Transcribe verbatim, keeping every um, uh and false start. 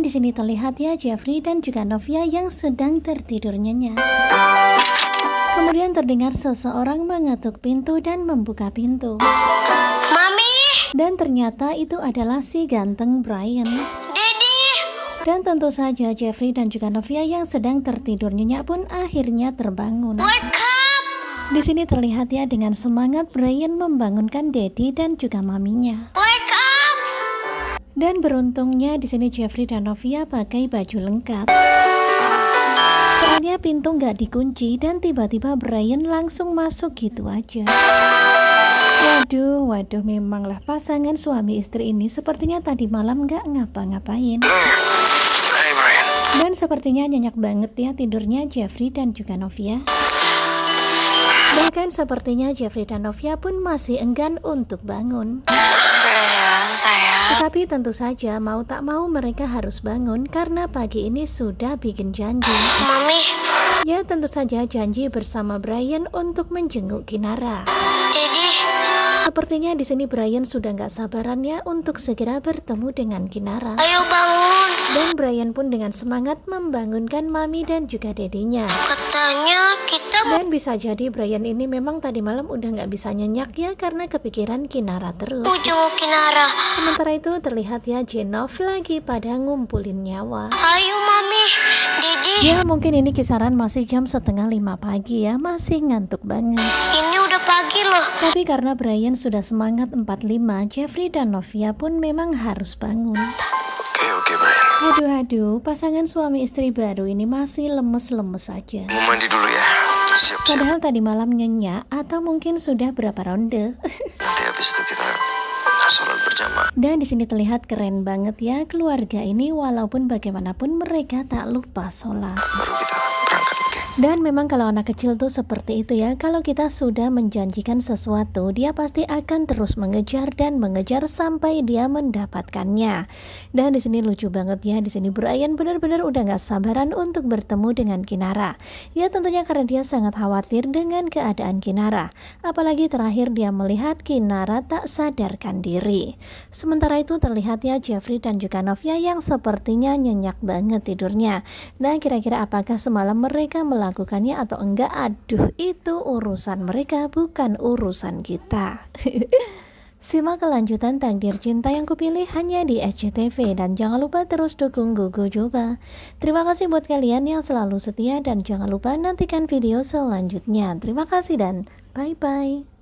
di sini terlihat ya Jeffrey dan juga Novia yang sedang tertidur nyenyak. Kemudian terdengar seseorang mengetuk pintu dan membuka pintu. Mami! Dan ternyata itu adalah si ganteng Brian. Daddy! Dan tentu saja Jeffrey dan juga Novia yang sedang tertidur nyenyak pun akhirnya terbangun. Wake up! Di sini terlihat ya dengan semangat Brian membangunkan Daddy dan juga maminya. Wake up! Dan beruntungnya di sini Jeffrey dan Novia pakai baju lengkap. Soalnya pintu nggak dikunci dan tiba-tiba Brian langsung masuk gitu aja. Waduh, waduh memanglah pasangan suami istri ini sepertinya tadi malam nggak ngapa-ngapain. Hai Brian. Dan sepertinya nyenyak banget ya tidurnya Jeffrey dan juga Novia. Bahkan sepertinya Jeffrey dan Novia pun masih enggan untuk bangun. Brian, sayang. Tetapi tentu saja mau tak mau mereka harus bangun karena pagi ini sudah bikin janji. Mami, Ya tentu saja janji bersama Brian untuk menjenguk Kinara. Daddy. Sepertinya di sini Brian sudah nggak sabaran ya untuk segera bertemu dengan Kinara. Ayo bangun. Dan Brian pun dengan semangat membangunkan mami dan juga dedinya. Katanya kita mau Dan bisa jadi Brian ini memang tadi malam udah nggak bisa nyenyak ya karena kepikiran Kinara terus. jenguk Kinara. Sementara itu terlihat ya Jenov lagi pada ngumpulin nyawa. Ayo Mami, Daddy. Ya mungkin ini kisaran masih jam setengah lima pagi ya, masih ngantuk banget. Ini udah pagi loh. Tapi karena Brian sudah semangat empat puluh lima, Jeffrey dan Novia pun memang harus bangun. Oke oke Brian. Aduh aduh, pasangan suami istri baru ini masih lemes-lemes aja. Mau mandi dulu ya. Siap siap. Padahal tadi malam nyenyak atau mungkin sudah berapa ronde. Nanti habis itu kita sholat berjamaah. Dan di sini terlihat keren banget ya keluarga ini walaupun bagaimanapun mereka tak lupa sholat. Baru kita berangkat, oke? Dan memang kalau anak kecil tuh seperti itu ya, kalau kita sudah menjanjikan sesuatu, dia pasti akan terus mengejar dan mengejar sampai dia mendapatkannya. Dan di sini lucu banget ya, di sini Brian benar-benar udah nggak sabaran untuk bertemu dengan Kinara. Ya tentunya karena dia sangat khawatir dengan keadaan Kinara. Apalagi terakhir dia melihat Kinara tak sadarkan diri. Sementara itu terlihat ya Jeffrey dan juga Novia yang sepertinya nyenyak banget tidurnya. Nah kira-kira apakah semalam mereka melakukannya atau enggak? Aduh, itu urusan mereka, bukan urusan kita. Simak kelanjutan Takdir Cinta yang kupilih hanya di S C T V. Dan jangan lupa terus dukung Gugu Coba. Terima kasih buat kalian yang selalu setia dan jangan lupa nantikan video selanjutnya. Terima kasih dan bye-bye.